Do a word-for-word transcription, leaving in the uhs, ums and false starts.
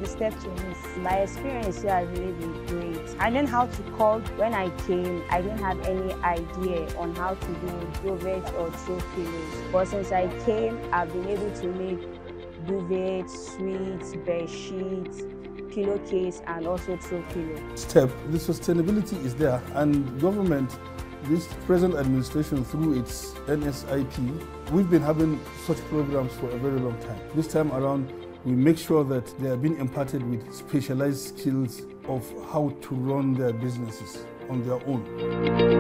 step trainees. My experience here has really been great. I learned how to cook. When I came, I didn't have any idea on how to do Duvets or throw pillows. But since I came, I've been able to make Duvets, sweets, bed sheets, pillowcase, and also throw pillow. Step, the sustainability is there, and government, this present administration through its N S I P, we've been having such programs for a very long time. This time around, we make sure that they are being imparted with specialized skills of how to run their businesses on their own.